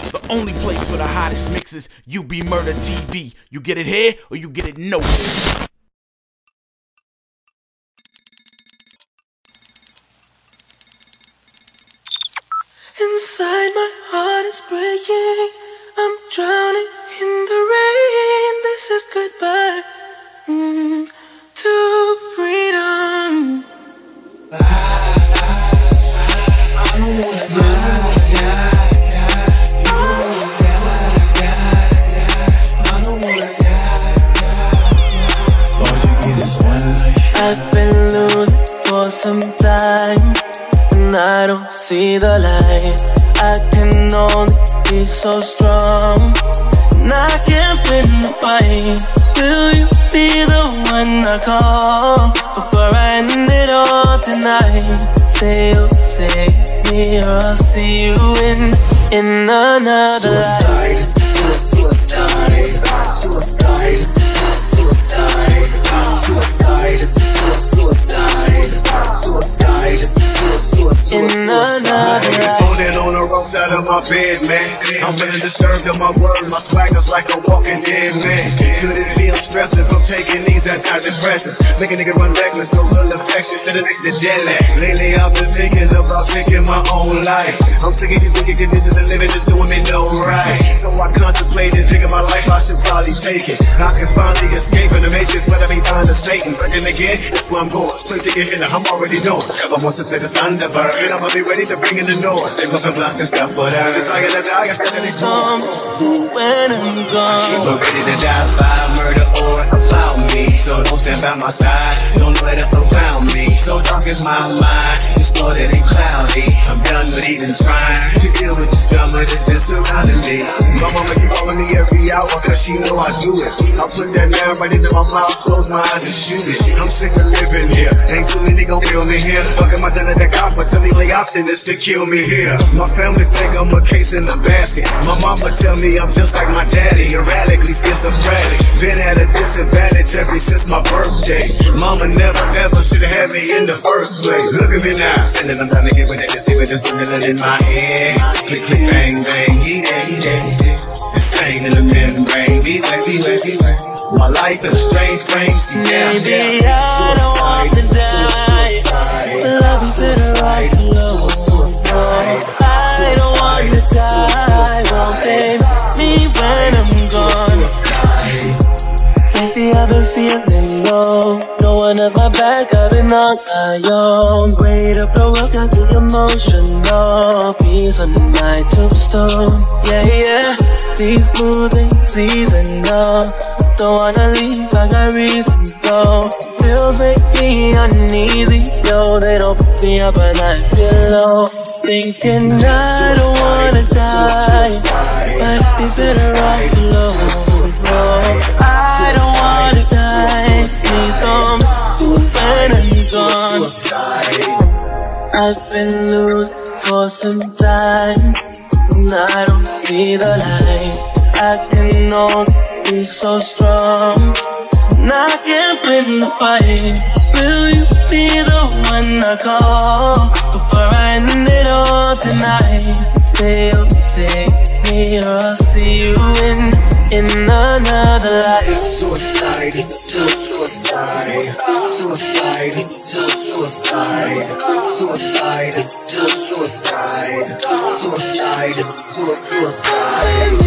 the only place for the hottest mixes. UB Murder TV. You get it here or you get it nowhere. Inside my heart is breaking, I'm drowning in the rain. This is goodbye to freedom. I don't wanna die. I don't wanna die. All you get is one life. I've been losing for some time, and I don't see the light. I can only be so strong, and I can't win the fight. Will you be the one I call before I end it all tonight? Say you'll save me, or I'll see you in another life. Suicide is suicide. Suicide is suicide. Suicide is suicide. Suicide is suicide. In another life. Holding on the wrong side of my bed, man. I'm feeling disturbed in my word. My swagger's like a walking dead man. Could it be I'm stressing from taking these antidepressants? Make a nigga run reckless, no real affection. Instead of next to deadly. Lately I've been thinking about taking my own life. I'm sick of these wicked conditions and living just doing me no right. So I contemplated, thinking my life I should probably take it. I can finally escape in the matrix, but I be bound to Satan. Breaking again, that's where I'm going. Straight to get hit, I'm already knowing. Couple more steps to this thunderbird, and I'ma be ready to bring in the noise. Stay fucking blast and stop for that. Just like in the die, I steadily When I'm gone, keep her ready to die by murder or about me. So don't stand by my side, don't let it around me. So dark is my mind, distorted and cloudy. I'm done with even trying to deal with this drama that's been surrounding me. My mama keep calling me every hour, cause she know I do it. I put that man right into my mouth, close my eyes and shoot it. I'm sick of living here, ain't too many gon' kill me here. Fucking my done at the cop, but the only option is to kill me here. My family think I'm a case in the basket. My mama tell me I'm just like my daddy, erratically schizophrenic. Been at a disadvantage ever since my birthday. Mama never ever should've had me in the first place. Look at me now, standing, I'm trying to get rid of this, even just doing it in my head. Click, click, bang, bang, he dead. This ain't in the membrane, be way. My life in a strange frame, see down. maybe I don't want to die, but love is better off alone. I don't want to die, won't take me when I'm gone. Lately I've been feeling low, no one has my back, I've been on my own. Weight of the world got me emotional, peace on my tombstone. Yeah, these moving seasonal. Don't wanna leave, I got reasons though. Feels make me uneasy, yo, they don't put me up and I feel low. Thinking I don't wanna die, but it's better off alone. I don't wanna die, please don't when I'm gone. I've been losing for some time, and I don't see the light. I can only be so strong, and I can't win the fight. Will you be the one I call before I end it all tonight? Say you'll save me, or I'll see you in another life. Suicide is suicide. Suicide is suicide. Suicide is suicide. Suicide is suicide.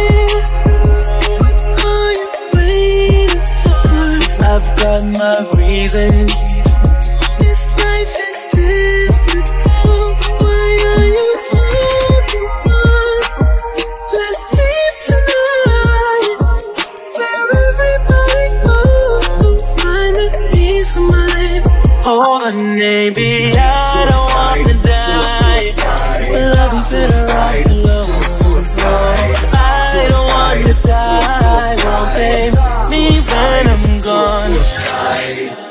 I've got my reasons. This life is difficult. Why are you holding on? Let's leave tonight, where everybody goes to find a peace of mind. Oh, maybe I don't want to die, but love is better off alone. I don't want to die, won't take me when I'm gone.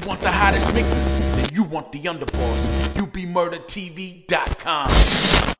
want the hottest mixes, then you want the underboss. UBMurderTV.com.